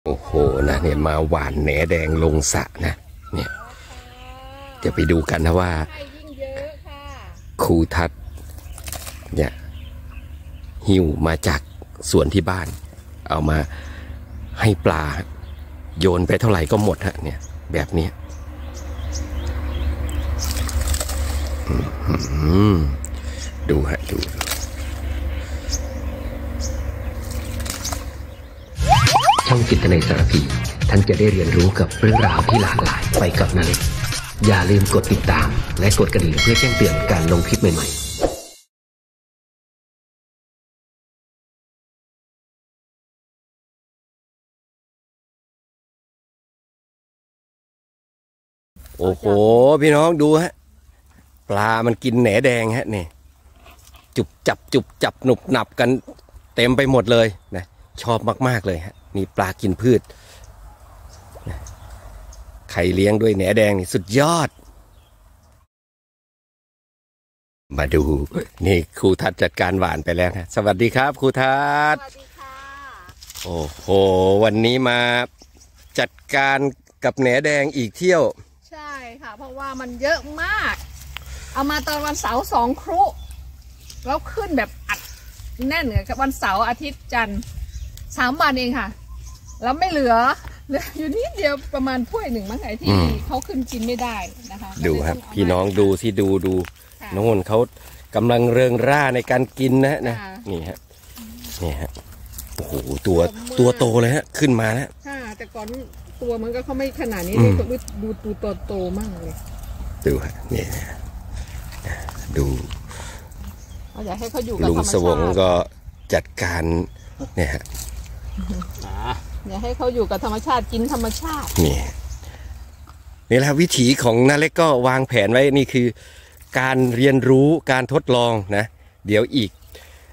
โอ้โหนะเนี่ยมาหวานแหนแดงลงสระนะเนี่ยจะไปดูกันนะว่าครูทัศน์เนี่ยหิ้วมาจากสวนที่บ้านเอามาให้ปลาโยนไปเท่าไหร่ก็หมดฮะเนี่ยแบบนี้ดูฮะดูช่องจิตในสารพีท่านจะได้เรียนรู้กับเรื่องราวที่หลากหลายไปกับนาเล็กอย่าลืมกดติดตามและกดกระดิ่งเพื่อแจ้งเตือนการลงคลิปใหม่ๆโอ้โหพี่น้องดูฮะปลามันกินแหนแดงฮะเนี่ยจุบจับหนุบหนับกันเต็มไปหมดเลยนะชอบมากๆเลยฮะนี่ปลากินพืชใครเลี้ยงด้วยแหนแดงนี่สุดยอดมาดูนี่ครูทัศน์จัดการหวานไปแล้วครับสวัสดีครับครูทัศน์สวัสดีค่ะโอ้โหวันนี้มาจัดการกับแหนแดงอีกเที่ยวใช่ค่ะเพราะว่ามันเยอะมากเอามาตอนวันเสาร์2 ครุแล้วขึ้นแบบอัดแน่นเลยวันเสาร์อาทิตย์จันทร์3 วันเองค่ะแล้วไม่เหลืออยู่นิดเดียวประมาณถ้วยหนึ่งมั้งไงที่เขาขึ้นกินไม่ได้นะคะดูครับพี่น้องดูสิดูโน่นเขากำลังเริงร่าในการกินนะนี่ฮะนี่ฮะโอ้โหตัวโตเลยฮะขึ้นมาแล้วแต่ก่อนตัวมันก็เขาไม่ขนาดนี้เลยดูตัวโตมากเลยดูฮะนี่ดูอยากให้เขาอยู่กับธรรมชาติลุงสวงก็จัดการเนี่ยฮะอยากให้เขาอยู่กับธรรมชาติกินธรรมชาตินี่แหละวิถีของนาเล็กก็วางแผนไว้นี่คือการเรียนรู้การทดลองนะเดี๋ยวอีก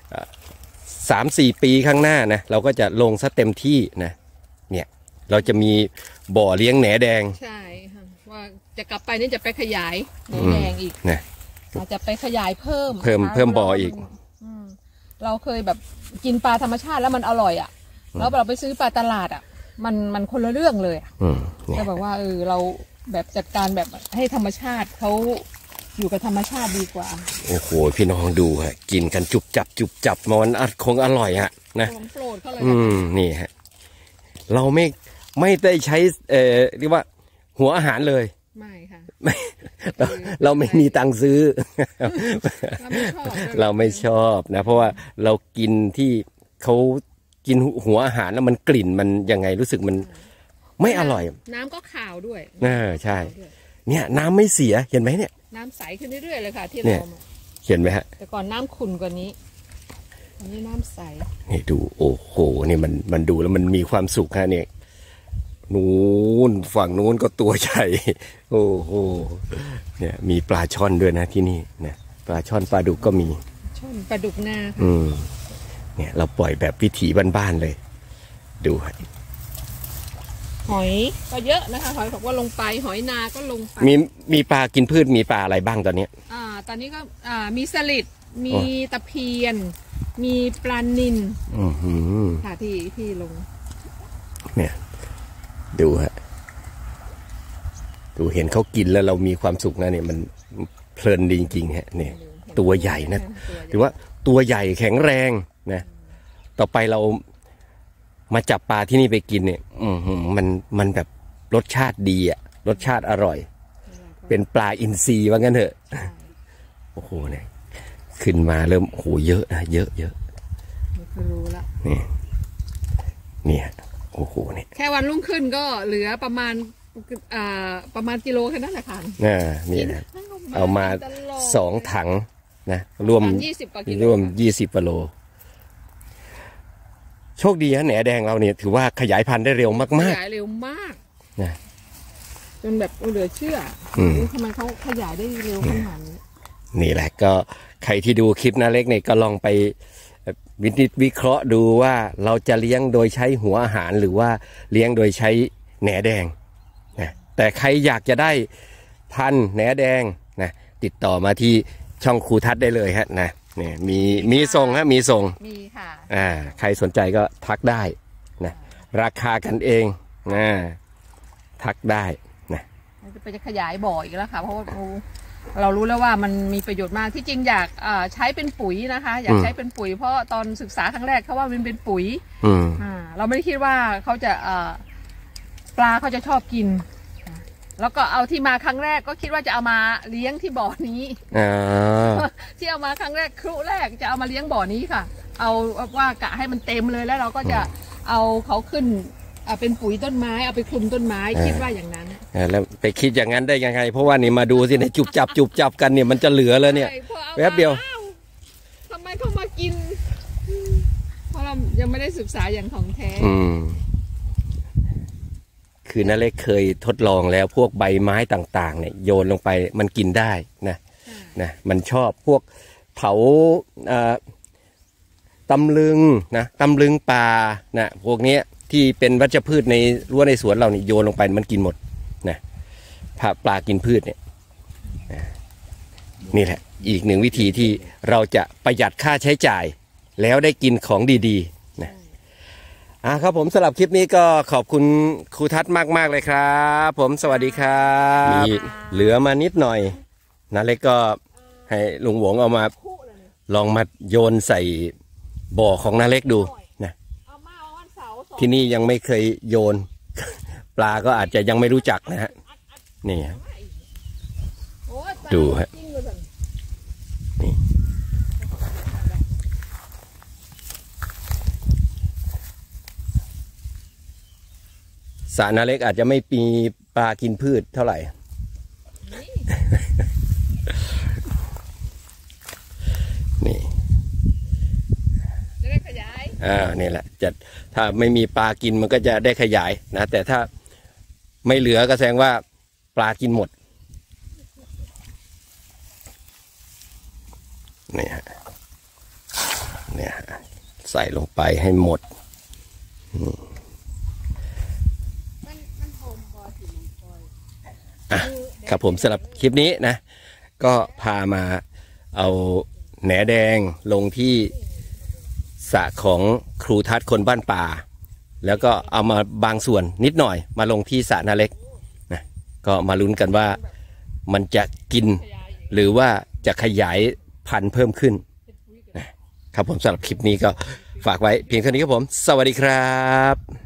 3-4 ปีข้างหน้านะเราก็จะลงซะเต็มที่นะเนี่ยเราจะมีบ่อเลี้ยงแหนแดงใช่ค่ะว่าจะกลับไปนี่จะไปขยายแหนแดงอีกนะอาจจะไปขยายเพิ่มบ่ออีกเราเคยแบบกินปลาธรรมชาติแล้วมันอร่อยอ่ะแล้วเราไปซื้อปลาตลาดอ่ะมันคนละเรื่องเลยแต่บอกว่าเราแบบจัดการแบบให้ธรรมชาติเขาอยู่กับธรรมชาติดีกว่าโอ้โหพี่น้องดูฮะกินกันจุบจับมันคงอร่อยฮะนะของโปรดเขาเลยนี่ฮะเราไม่ได้ใช้เรียกว่าหัวอาหารเลยไม่ค่ะเราไม่มีตังค์ซื้อเราไม่ชอบนะเพราะว่าเรากินที่เขากินหัวอาหารแล้วมันกลิ่นมันยังไงรู้สึกมันไม่อร่อยน้ำก็ขาวด้วยใช่เนี่ยน้ำไม่เสียเห็นไหมเนี่ยน้ำใสขึ้นเรื่อยๆเลยค่ะที่เราเห็นไหมฮะแต่ก่อนน้ำขุ่นกว่านี้อันนี้น้ำใสนี่ดูโอ้โหนี่มันดูแล้วมันมีความสุขฮะเนี่ยนู้นฝั่งนู้นก็ตัวใหญ่โอ้โหเนี่ยมีปลาช่อนด้วยนะที่นี่นะปลาช่อนปลาดุกก็มีช่อนปลาดุกนาเนี่ยเราปล่อยแบบวิถีบ้านๆเลยดูหอยก็เยอะนะคะหอยบอกว่าลงไปหอยนาก็ลงไปมีปลากินพืชมีปลาอะไรบ้างตอนนี้ตอนนี้ก็มีสลิดมีตะเพียนมีปลานิลค่ะที่ลงเนี่ยดูฮะดูเห็นเขากินแล้วเรามีความสุขนะเนี่ยมันเพลินดีจริงๆฮะเนี่ยตัวใหญ่นะถือว่าตัวใหญ่แข็งแรงนะต่อไปเรามาจับปลาที่นี่ไปกินเนี่ยมันแบบรสชาติดีอ่ะรสชาติอร่อยเป็นปลาอินทรีว่างั้นเถอะโอ้โหเนี่ยขึ้นมาเริ่มโอ้โหเยอะนะเยอะรู้ละเนี่ยโอ้โหเนี่ยแค่วันรุ่งขึ้นก็เหลือประมาณกิโลแค่นั้นแหละค่ะนี่นะเอามา2 ถังนะรวม20 กว่าโลโชคดีนะแหนแดงเราเนี่ยถือว่าขยายพันธุ์ได้เร็วมากขยายเร็วมากนะจนแบบเหลือเชื่อทำไมเขาขยายได้เร็วขนาดนี้นี่แหละก็ใครที่ดูคลิปนาเล็กเนี่ยก็ลองไปวิเคราะห์ดูว่าเราจะเลี้ยงโดยใช้หัวอาหารหรือว่าเลี้ยงโดยใช้แหนแดงนะแต่ใครอยากจะได้พันธุ์แหนแดงนะติดต่อมาที่ช่องครูทัศน์ได้เลยฮะนะเนี่ยมีส่งฮะมีส่งมีค่ะใครสนใจก็ทักได้นะราคากันเองนะทักได้นะจะขยายบ่ออีกแล้วค่ะเพราะว่าเรารู้แล้วว่ามันมีประโยชน์มากที่จริงอยากใช้เป็นปุ๋ยนะคะอยากใช้เป็นปุ๋ยเพราะตอนศึกษาครั้งแรกเขาว่ามันเป็นปุ๋ยเราไม่ได้คิดว่าเขาจะปลาเขาจะชอบกินแล้วก็เอาที่มาครั้งแรกก็คิดว่าจะเอามาเลี้ยงที่บ่อนี้ที่เอามาครั้งแรกครุแรกจะเอามาเลี้ยงบ่อนี้ค่ะเอาว่ากะให้มันเต็มเลยแล้วเราก็จะเอาเขาขึ้นเป็นปุ๋ยต้นไม้เอาไปคลุมต้นไม้คิดว่าอย่างนั้นแล้วไปคิดอย่างนั้นได้ยังไงเพราะว่านี่มาดูสิเนี่ยจุบจับกันเนี่ยมันจะเหลือแล้วเนี่ยแป๊บเดียวทำไมเขามากินเพราะเรายังไม่ได้ศึกษาอย่างของแท้คือน้าเล็กเคยทดลองแล้วพวกใบไม้ต่างๆเนี่ยโยนลงไปมันกินได้นะมันชอบพวกเผาตำลึงนะตำลึงปลานะพวกนี้ที่เป็นวัชพืชในรั้วในสวนเรานี่โยนลงไปมันกินหมดนะปลากินพืชเนี่ยนี่แหละอีกหนึ่งวิธีที่เราจะประหยัดค่าใช้จ่ายแล้วได้กินของดีๆนะครับผมสำหรับคลิปนี้ก็ขอบคุณครูทัศน์มากๆเลยครับผมสวัสดีครับมีเหลือมานิดหน่อยนะเล็กก็ให้ลุงหวงเอามาลองมาโยนใส่บ่อของน้าเล็กดูนะที่นี่ยังไม่เคยโยนปลาก็อาจจะยังไม่รู้จักนะฮะนี่ฮะดูฮะนี่สระน้าเล็กอาจจะไม่มีปลากินพืชเท่าไหร่นี่จะได้ขยายนี่แหละจะถ้าไม่มีปลากินมันก็จะได้ขยายนะแต่ถ้าไม่เหลือก็แสดงว่าปลากินหมดเนี่ยใส่ลงไปให้หมดครับผมสำหรับคลิปนี้นะก็พามาเอาแหนแดงลงที่สระของครูทัศน์คนบ้านป่าแล้วก็เอามาบางส่วนนิดหน่อยมาลงที่สระน้าเล็กนะก็มาลุ้นกันว่ามันจะกินหรือว่าจะขยายพันธุ์เพิ่มขึ้นนะครับผมสำหรับคลิปนี้ก็ฝากไว้เพียงเท่านี้ครับผมสวัสดีครับ